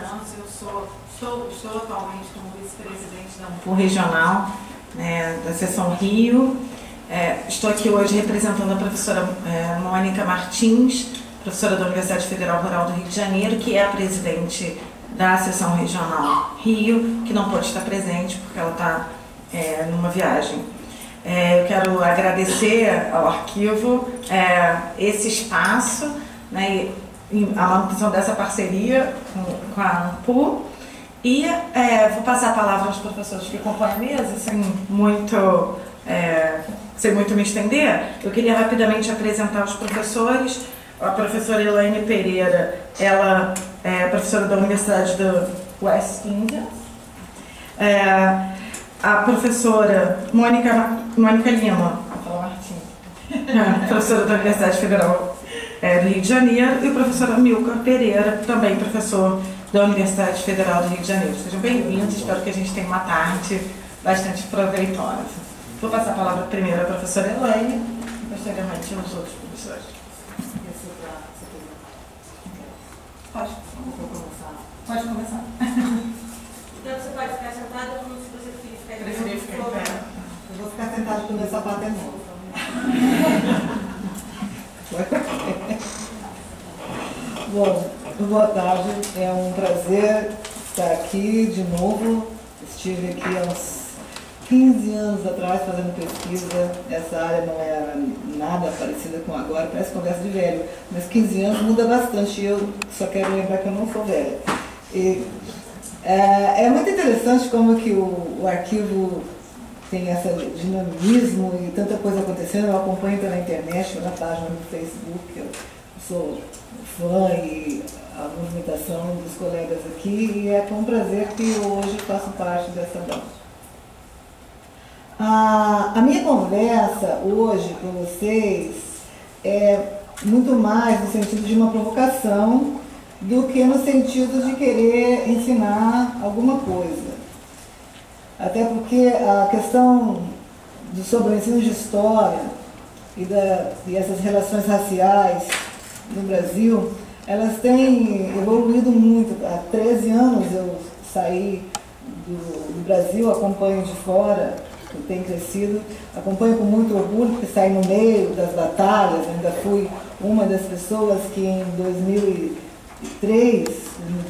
anos. Estou atualmente como vice-presidente da UNPUR Regional, da seção Rio. Estou aqui hoje representando a professora Mônica Martins, professora da Universidade Federal Rural do Rio de Janeiro, que é a presidente da seção regional Rio, que não pode estar presente porque ela está numa viagem. Eu quero agradecer ao arquivo esse espaço, a manutenção dessa parceria com a UNPUR, e vou passar a palavra aos professores que compõem a mesa, sem muito me estender. Eu queria rapidamente apresentar os professores. A professora Elaine Pereira, ela é professora da Universidade do West Indies. A professora Mônica Lima, professora da Universidade Federal do Rio de Janeiro, e o professor Amilcar Pereira, também professor da Universidade Federal do Rio de Janeiro. Sejam bem-vindos, espero que a gente tenha uma tarde bastante proveitosa. Vou passar a palavra primeiro à professora Elaine e posteriormente aos outros professores. Pode começar. Pode começar. Então você pode ficar sentada como se você preferir ficar em pé. Eu vou ficar sentada com o meu sapato é novo. Bom, boa tarde. É um prazer estar aqui de novo. Estive aqui há uns 15 anos atrás fazendo pesquisa. Essa área não era nada parecida com agora, parece conversa de velho, mas 15 anos muda bastante. Eu só quero lembrar que eu não sou velha. É muito interessante como que o arquivo tem esse dinamismo e tanta coisa acontecendo. Eu acompanho pela internet, na página do Facebook. Eu sou fã e a movimentação dos colegas aqui, e é com prazer que eu hoje faço parte dessa dança. A minha conversa hoje com vocês é muito mais no sentido de uma provocação do que no sentido de querer ensinar alguma coisa. Até porque a questão sobre o ensino de história e essas relações raciais no Brasil, elas têm evoluído muito. Há 13 anos eu saí do Brasil, acompanho de fora, que tem crescido, acompanho com muito orgulho, porque saí no meio das batalhas. Ainda fui uma das pessoas que em 2003,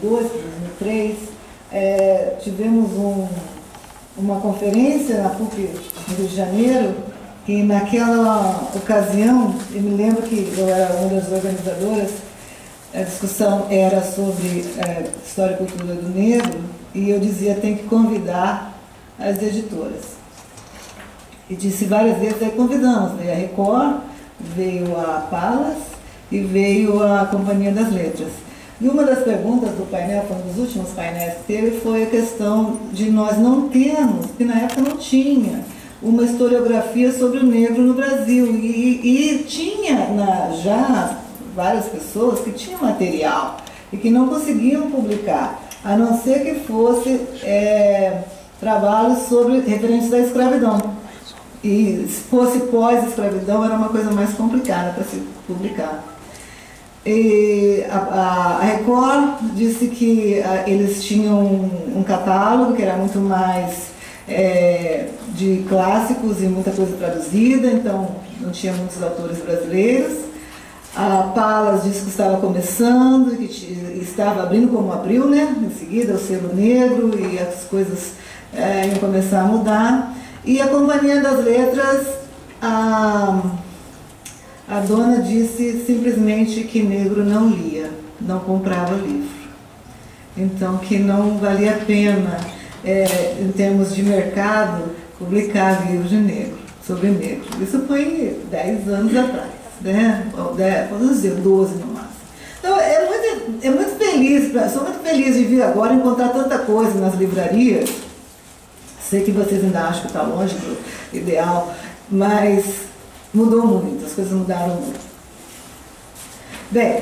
2003, tivemos uma conferência na PUC do Rio de Janeiro, e naquela ocasião, eu me lembro que eu era uma das organizadoras, a discussão era sobre história e cultura do negro, e eu dizia, tem que convidar as editoras. E disse várias vezes, aí convidamos, veio a Record, veio a Palas e veio a Companhia das Letras. E uma das perguntas do painel, foi um dos últimos painéis que teve, foi a questão de nós não termos, porque na época não tinha, uma historiografia sobre o negro no Brasil. E tinha já várias pessoas que tinham material e que não conseguiam publicar, a não ser que fosse trabalhos sobre referentes da escravidão. E se fosse pós-escravidão, era uma coisa mais complicada para se publicar. E a Record disse que eles tinham um catálogo que era muito mais de clássicos e muita coisa traduzida, então não tinha muitos autores brasileiros. A Palas disse que estava começando, que estava abrindo como abriu, em seguida o selo negro, e as coisas iam começar a mudar. E a Companhia das Letras, a dona disse simplesmente que negro não lia, não comprava livro. Então, que não valia a pena, em termos de mercado, publicar livros de negro, sobre negro. Isso foi 10 anos atrás, podemos dizer 12 no máximo. Então, é muito feliz, sou muito feliz de vir agora encontrar tanta coisa nas livrarias. Sei que vocês ainda acham que está longe do ideal, mas mudou muito, as coisas mudaram muito. Bem,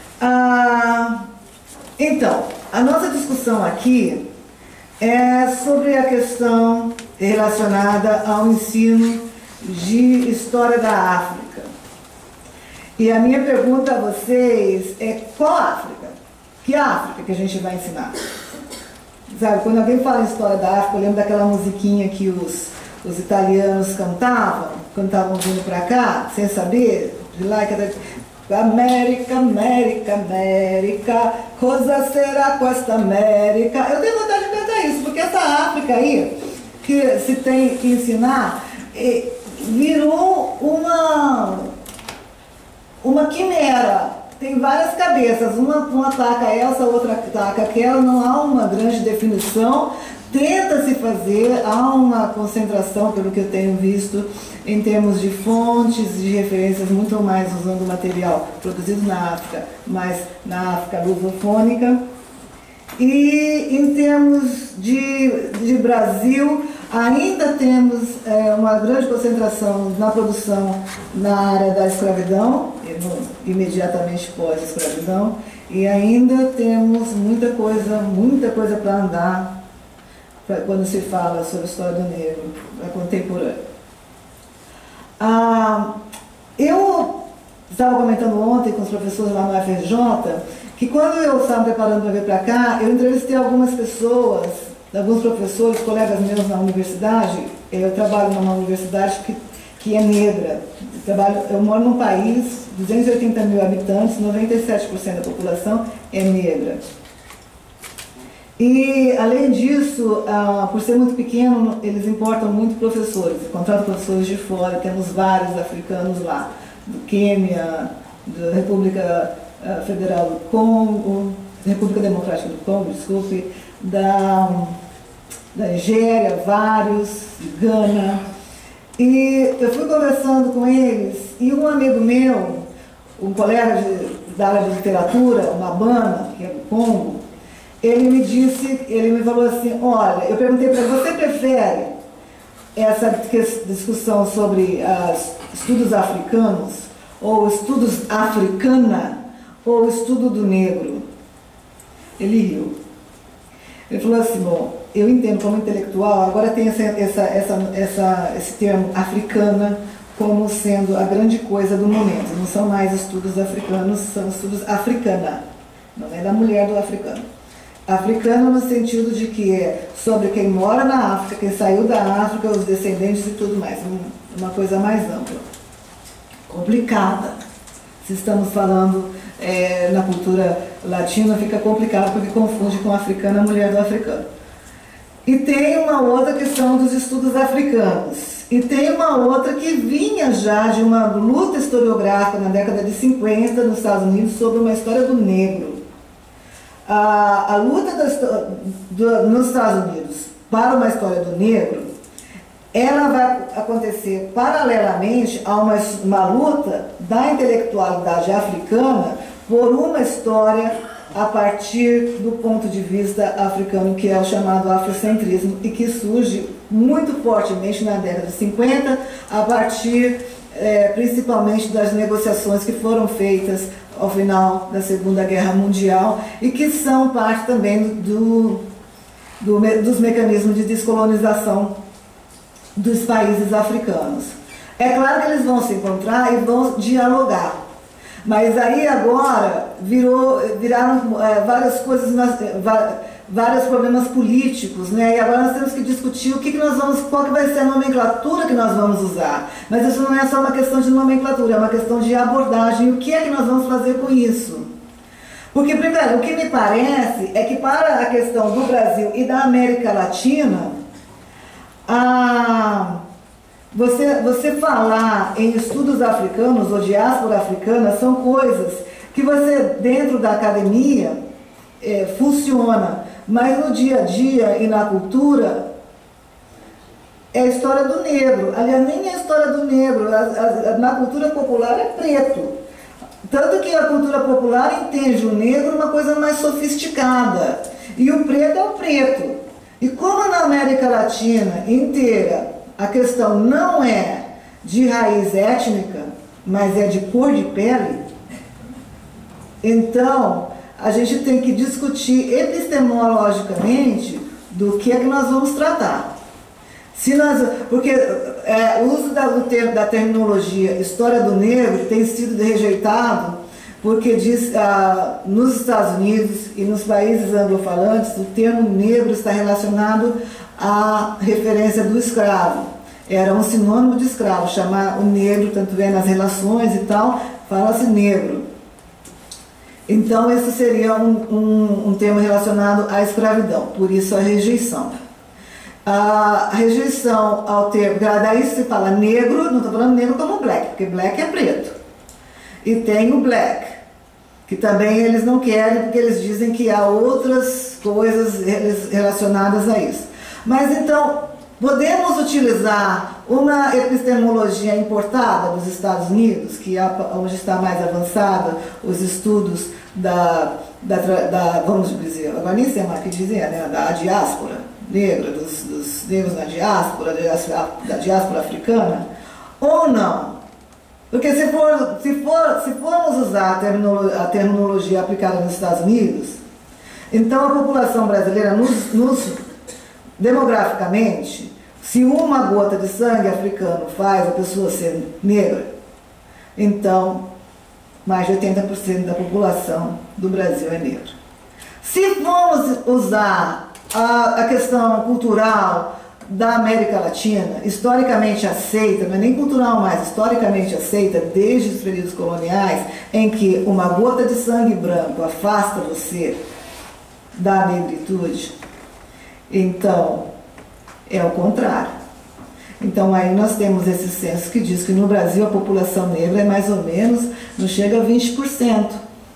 então, a nossa discussão aqui é sobre a questão relacionada ao ensino de História da África. E a minha pergunta a vocês é: qual África? Que África África que a gente vai ensinar. Sabe, quando alguém fala em história da África, eu lembro daquela musiquinha que os italianos cantavam, quando estavam vindo para cá, sem saber, de lá, América, América, América, cosa será com esta América? Eu tenho vontade de cantar isso, porque essa África aí, que se tem que ensinar, virou uma quimera. Tem várias cabeças, uma ataca essa, outra ataca aquela, não há uma grande definição. Tenta-se fazer, há uma concentração, pelo que eu tenho visto, em termos de fontes, de referências, muito mais usando material produzido na África, mas na África lusofônica. E em termos de Brasil, ainda temos uma grande concentração na produção na área da escravidão, imediatamente pós-escravidão, e ainda temos muita coisa para andar quando se fala sobre a história do negro, a contemporânea. Eu estava comentando ontem com os professores lá no FRJ, que quando eu estava preparando para vir para cá, eu entrevistei algumas pessoas, alguns professores, colegas meus na universidade. Eu trabalho numa universidade que é negra. Eu moro num país, 280 mil habitantes, 97% da população é negra. E, além disso, por ser muito pequeno, eles importam muito professores, contratam professores de fora. Temos vários africanos lá, do Quênia, da República Federal do Congo, República Democrática do Congo, desculpe, da Nigéria, vários, de Gana. E eu fui conversando com eles, e um amigo meu, um colega da área de literatura, o Mabana, que é do Congo, ele me falou assim, olha, eu perguntei para ele, você prefere essa discussão sobre estudos africanos, ou estudos africana, ou estudo do negro? Ele riu. Ele falou assim, bom, eu entendo como intelectual, agora tem esse termo africana como sendo a grande coisa do momento. Não são mais estudos africanos, são estudos africana, não é da mulher do africano. Africano no sentido de que é sobre quem mora na África, quem saiu da África, os descendentes e tudo mais. Uma coisa mais ampla. Complicada. Se estamos falando na cultura latina, fica complicado porque confunde com africana a mulher do africano. E tem uma outra questão dos estudos africanos. E tem uma outra que vinha já de uma luta historiográfica na década de 50 nos Estados Unidos sobre uma história do negro. A luta nos Estados Unidos para uma história do negro, ela vai acontecer paralelamente a uma luta da intelectualidade africana por uma história a partir do ponto de vista africano, que é o chamado afrocentrismo, e que surge muito fortemente na década de 50, a partir principalmente das negociações que foram feitas ao final da Segunda Guerra Mundial e que são parte também dos mecanismos de descolonização dos países africanos. É claro que eles vão se encontrar e vão dialogar, mas aí agora viraram várias coisas, vários problemas políticos, né? E agora nós temos que discutir qual que vai ser a nomenclatura que nós vamos usar. Mas isso não é só uma questão de nomenclatura, é uma questão de abordagem. O que é que nós vamos fazer com isso? Porque, primeiro, o que me parece é que para a questão do Brasil e da América Latina, você falar em estudos africanos ou diáspora africana são coisas que você, dentro da academia, funciona, mas no dia a dia e na cultura é a história do negro. Aliás, nem é a história do negro, na cultura popular é preto. Tanto que a cultura popular entende o negro uma coisa mais sofisticada, e o preto é o preto. E como na América Latina inteira a questão não é de raiz étnica, mas é de cor de pele, então a gente tem que discutir epistemologicamente do que é que nós vamos tratar. Porque o uso da terminologia história do negro tem sido rejeitado porque diz, nos Estados Unidos e nos países anglofalantes, o termo negro está relacionado à referência do escravo. Era um sinônimo de escravo, chamar o negro, tanto é nas relações e tal, fala-se negro. Então, esse seria um termo relacionado à escravidão, por isso a rejeição. A rejeição ao termo, daí se fala negro, não estou falando negro como black, porque black é preto. E tem o black, que também eles não querem, porque eles dizem que há outras coisas relacionadas a isso. Mas então, podemos utilizar uma epistemologia importada dos Estados Unidos, que é onde está mais avançada os estudos vamos dizer, agora nem sei mais o que dizer, né, da diáspora negra, dos negros na diáspora, da diáspora africana, ou não? Porque se formos usar a terminologia aplicada nos Estados Unidos, então a população brasileira, demograficamente, se uma gota de sangue africano faz a pessoa ser negra, então mais de 80% da população do Brasil é negra. Se formos usar a questão cultural da América Latina, historicamente aceita, não é nem cultural mais, historicamente aceita desde os períodos coloniais, em que uma gota de sangue branco afasta você da negritude, então é o contrário. Então aí nós temos esse censo que diz que no Brasil a população negra é mais ou menos, não chega a 20%.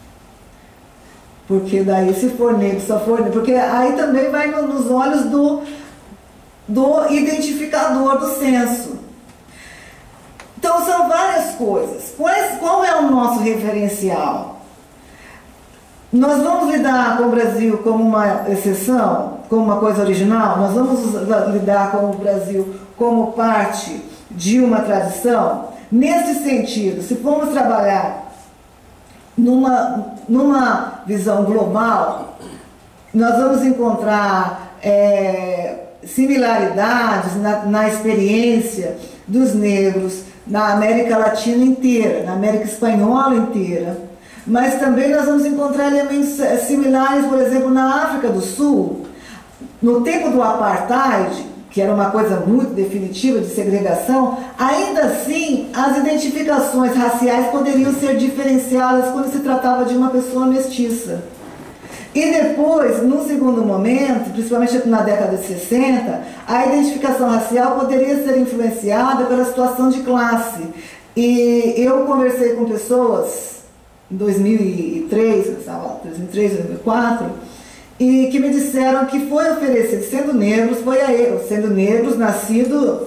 Porque daí se for negro, só for negro, porque aí também vai nos olhos do identificador do censo. Então são várias coisas. Qual é o nosso referencial? Nós vamos lidar com o Brasil como uma exceção, como uma coisa original? Nós vamos lidar com o Brasil como parte de uma tradição? Nesse sentido, se formos trabalhar numa visão global, nós vamos encontrar similaridades na experiência dos negros na América Latina inteira, na América Espanhola inteira, mas também nós vamos encontrar elementos similares, por exemplo, na África do Sul. No tempo do apartheid, que era uma coisa muito definitiva de segregação, ainda assim as identificações raciais poderiam ser diferenciadas quando se tratava de uma pessoa mestiça. E depois, no segundo momento, principalmente na década de 60, a identificação racial poderia ser influenciada pela situação de classe. E eu conversei com pessoas em 2003, 2004, e que me disseram que foi oferecido, sendo negros, nascidos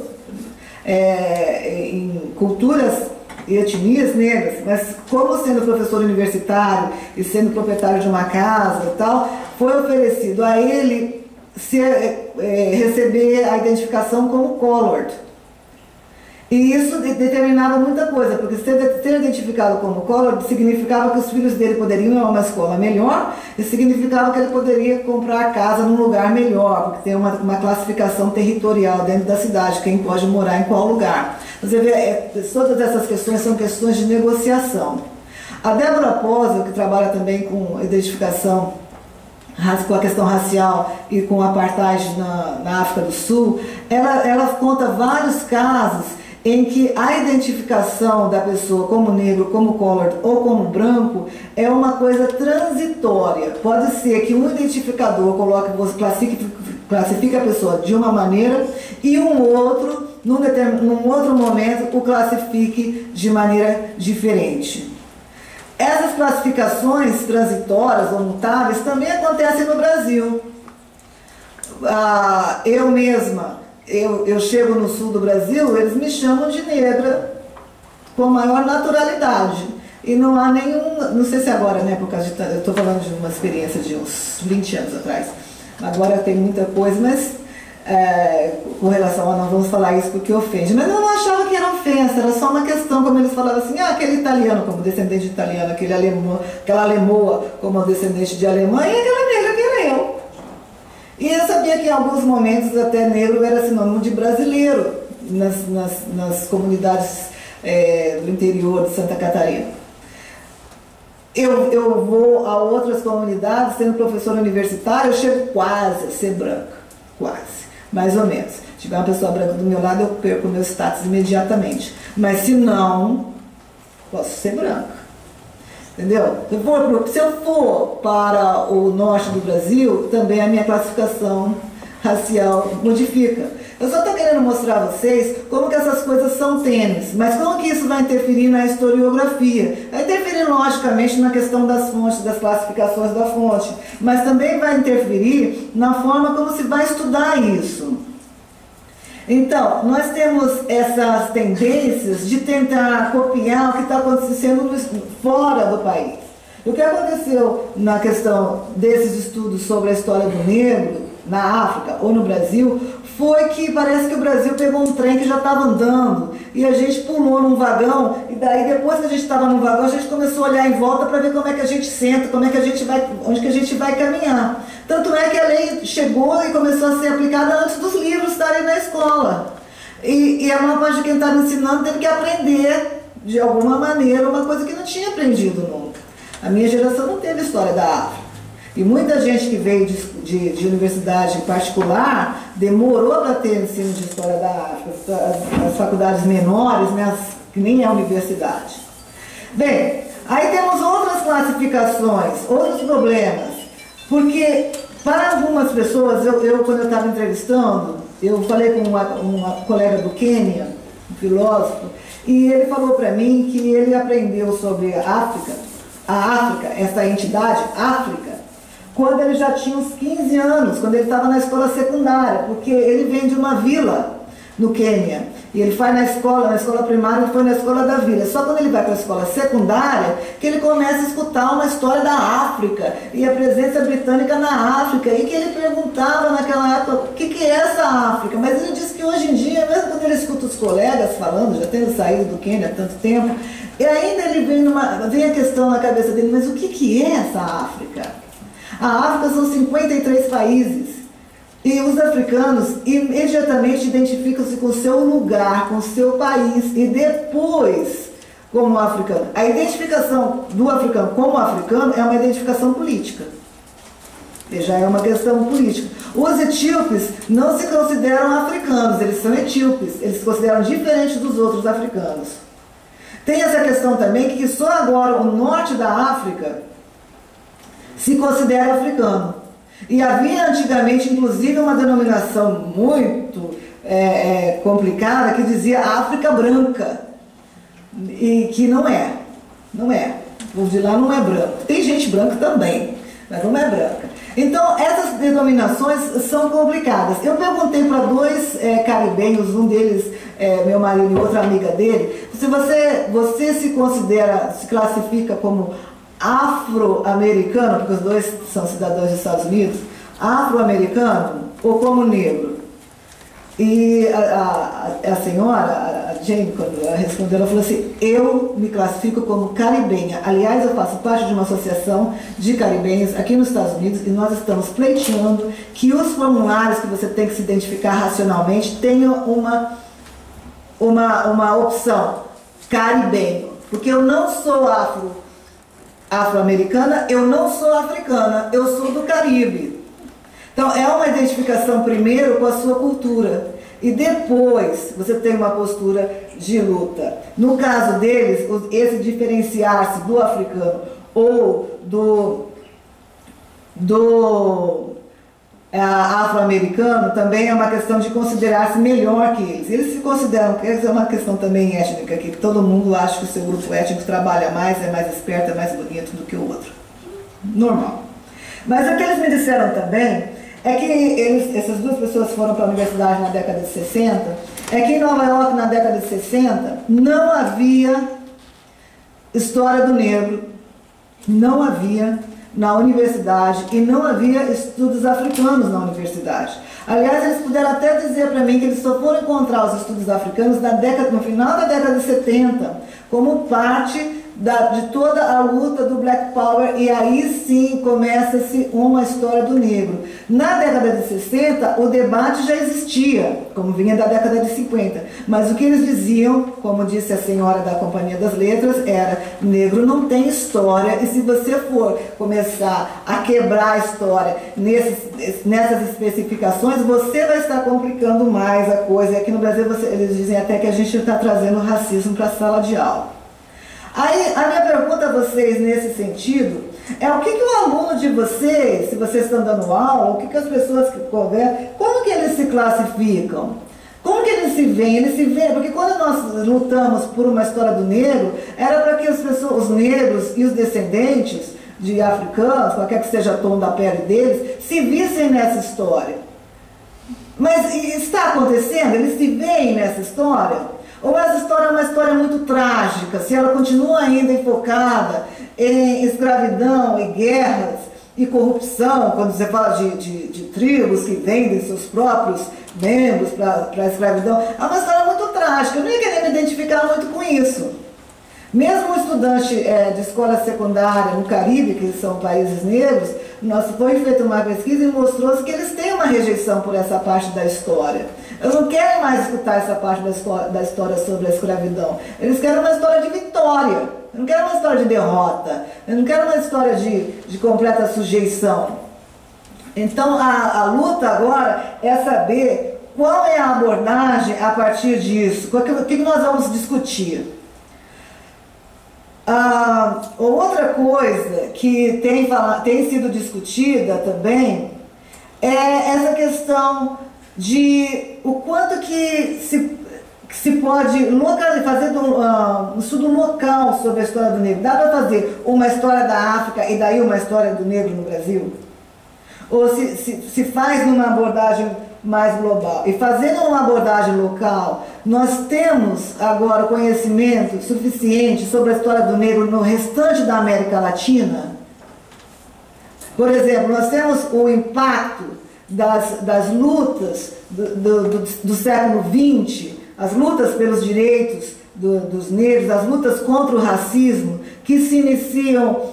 em culturas e etnias negras, mas como sendo professor universitário e sendo proprietário de uma casa e tal, foi oferecido a ele receber a identificação como colored. E isso determinava muita coisa, porque ser identificado como colored significava que os filhos dele poderiam ir a uma escola melhor e significava que ele poderia comprar casa num lugar melhor, porque tem uma classificação territorial dentro da cidade, quem pode morar em qual lugar. Você vê, todas essas questões são questões de negociação. A Débora Posel, que trabalha também com identificação, com a questão racial e com o apartheid na África do Sul, ela conta vários casos em que a identificação da pessoa como negro, como colored ou como branco é uma coisa transitória. Pode ser que um identificador classifique a pessoa de uma maneira e um outro, num outro momento, o classifique de maneira diferente. Essas classificações transitórias ou mutáveis também acontecem no Brasil. Eu mesma, eu chego no sul do Brasil, eles me chamam de negra com maior naturalidade. E não há nenhum, não sei se agora, né, por causa de, eu estou falando de uma experiência de uns 20 anos atrás. Agora tem muita coisa, mas com relação a, não vamos falar isso porque ofende. Mas eu não achava que era ofensa, era só uma questão, como eles falavam assim, aquele italiano como descendente de italiano, aquela alemoa como descendente de alemã, e aquela negra que era eu. E eu sabia que em alguns momentos até negro era sinônimo de brasileiro nas comunidades do interior de Santa Catarina. eu vou a outras comunidades, sendo professora universitária, eu chego quase a ser branca, quase, mais ou menos. Se tiver uma pessoa branca do meu lado, eu perco o meu status imediatamente. Mas se não, posso ser branca. Entendeu? Se eu for para o norte do Brasil, também a minha classificação racial modifica. Eu só estou querendo mostrar a vocês como que essas coisas são tênues, mas como que isso vai interferir na historiografia. Vai interferir, logicamente, na questão das fontes, das classificações da fonte, mas também vai interferir na forma como se vai estudar isso. Então, nós temos essas tendências de tentar copiar o que está acontecendo fora do país. O que aconteceu na questão desses estudos sobre a história do negro, na África ou no Brasil, foi que parece que o Brasil pegou um trem que já estava andando e a gente pulou num vagão, e daí depois que a gente estava no vagão, a gente começou a olhar em volta para ver como é que a gente senta, como é que a gente vai, onde que a gente vai caminhar. Tanto é que a lei chegou e começou a ser aplicada antes dos livros estarem na escola. E a maior parte de quem estava ensinando teve que aprender, de alguma maneira, uma coisa que não tinha aprendido nunca. A minha geração não teve história da África. E muita gente que veio de universidade particular demorou para ter ensino de história da África, as faculdades menores, né, que nem é universidade. Bem, aí temos outras classificações, outros problemas, porque para algumas pessoas, quando eu estava entrevistando, eu falei com uma colega do Quênia, um filósofo, e ele falou para mim que ele aprendeu sobre a África, essa entidade, África, quando ele já tinha uns 15 anos, quando ele estava na escola secundária, porque ele vem de uma vila no Quênia, e ele vai na escola primária, ele foi na escola da vila. Só quando ele vai para a escola secundária, que ele começa a escutar uma história da África, e a presença britânica na África, e que ele perguntava naquela época, o que é essa África? Mas ele disse que hoje em dia, mesmo quando ele escuta os colegas falando, já tendo saído do Quênia há tanto tempo, e ainda ele vem a questão na cabeça dele, mas o que é essa África? A África são 53 países e os africanos imediatamente identificam-se com o seu lugar, com o seu país e depois como africano. A identificação do africano como africano é uma identificação política. E já é uma questão política. Os etíopes não se consideram africanos, eles são etíopes, eles se consideram diferentes dos outros africanos. Tem essa questão também que só agora o norte da África se considera africano. E havia antigamente, inclusive, uma denominação muito complicada que dizia África Branca. E que não é. Não é. O povo de lá não é branco. Tem gente branca também, mas não é branca. Então, essas denominações são complicadas. Eu perguntei para dois caribenhos, um deles meu marido e outra amiga dele, se você se considera, se classifica como afro-americano, porque os dois são cidadãos dos Estados Unidos, afro-americano ou como negro? E a senhora, a Jane, quando ela respondeu, ela falou assim, eu me classifico como caribenha. Aliás, eu faço parte de uma associação de caribenhos aqui nos Estados Unidos e nós estamos pleiteando que os formulários que você tem que se identificar racionalmente tenham uma opção, caribenho. Porque eu não sou afro-americana, eu não sou africana, eu sou do Caribe. Então, é uma identificação primeiro com a sua cultura e depois você tem uma postura de luta. No caso deles, esse diferenciar-se do africano ou do afro-americano também é uma questão de considerar-se melhor que eles. Eles se consideram, essa é uma questão também étnica, que todo mundo acha que o seu grupo étnico trabalha mais, é mais esperto, é mais bonito do que o outro. Normal. Mas o que eles me disseram também é que essas duas pessoas foram para a universidade na década de 60, é que em Nova York, na década de 60, não havia história do negro, não havia na universidade e não havia estudos africanos na universidade. Aliás, eles puderam até dizer para mim que eles só foram encontrar os estudos africanos no final da década de 70, como parte de toda a luta do Black Power, e aí sim começa-se uma história do negro. Na década de 60, o debate já existia, como vinha da década de 50, mas o que eles diziam, como disse a senhora da Companhia das Letras, era: negro não tem história, e se você for começar a quebrar a história nessas especificações, você vai estar complicando mais a coisa. E aqui no Brasil eles dizem até que a gente está trazendo racismo para a sala de aula. Aí, a minha pergunta a vocês nesse sentido é: o que o aluno de vocês, se vocês estão dando aula, o que as pessoas que conversam, como que eles se classificam? Como que eles se veem? Eles se veem, porque quando nós lutamos por uma história do negro, era para que as pessoas, os negros e os descendentes de africanos, qualquer que seja o tom da pele deles, se vissem nessa história. Mas está acontecendo? Eles se veem nessa história? Ou essa história é uma história muito trágica, se ela continua ainda enfocada em escravidão e guerras e corrupção, quando você fala de tribos que vendem seus próprios membros para a escravidão, é uma história muito trágica. Eu não ia querer me identificar muito com isso. Mesmo um estudante de escola secundária no Caribe, que são países negros, foi feita uma pesquisa e mostrou-se que eles têm uma rejeição por essa parte da história. Eles não querem mais escutar essa parte da história sobre a escravidão. Eles querem uma história de vitória. Eles não querem uma história de derrota. Eles não querem uma história de completa sujeição. Então, a luta agora é saber qual é a abordagem a partir disso. O que nós vamos discutir? Outra coisa que tem sido discutida também é essa questão de o quanto que se pode fazer um estudo local sobre a história do negro. Dá para fazer uma história da África e daí uma história do negro no Brasil? Ou se faz numa abordagem mais global? E fazendo uma abordagem local, nós temos agora conhecimento suficiente sobre a história do negro no restante da América Latina? Por exemplo, nós temos o impacto das lutas do século XX, as lutas pelos direitos dos negros, as lutas contra o racismo, que se iniciam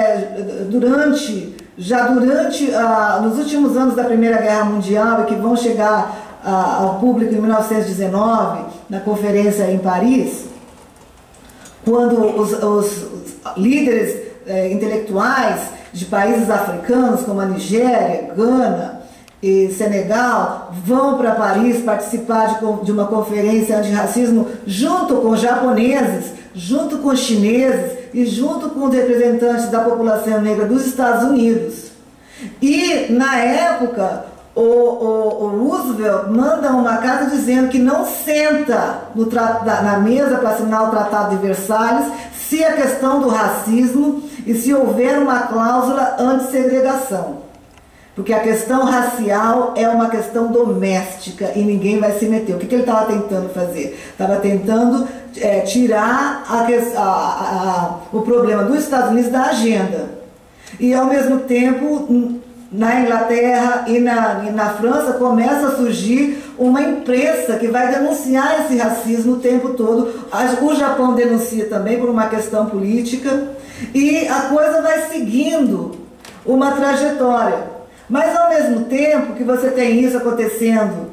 nos últimos anos da Primeira Guerra Mundial e que vão chegar ao público em 1919, na conferência em Paris, quando os líderes intelectuais de países africanos, como a Nigéria, Gana e Senegal, vão para Paris participar de uma conferência antirracismo junto com japoneses, junto com chineses e junto com os representantes da população negra dos Estados Unidos. E, na época, o Roosevelt manda uma carta dizendo que não senta na mesa para assinar o Tratado de Versalhes se a questão do racismo e se houver uma cláusula anti-segregação. Porque a questão racial é uma questão doméstica e ninguém vai se meter. O que ele estava tentando fazer? Estava tentando tirar o problema dos Estados Unidos da agenda. E, ao mesmo tempo, na Inglaterra e na França, começa a surgir uma imprensa que vai denunciar esse racismo o tempo todo. O Japão denuncia também por uma questão política. E a coisa vai seguindo uma trajetória. Mas, ao mesmo tempo que você tem isso acontecendo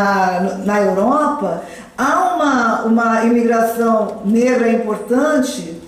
na Europa, há uma imigração negra importante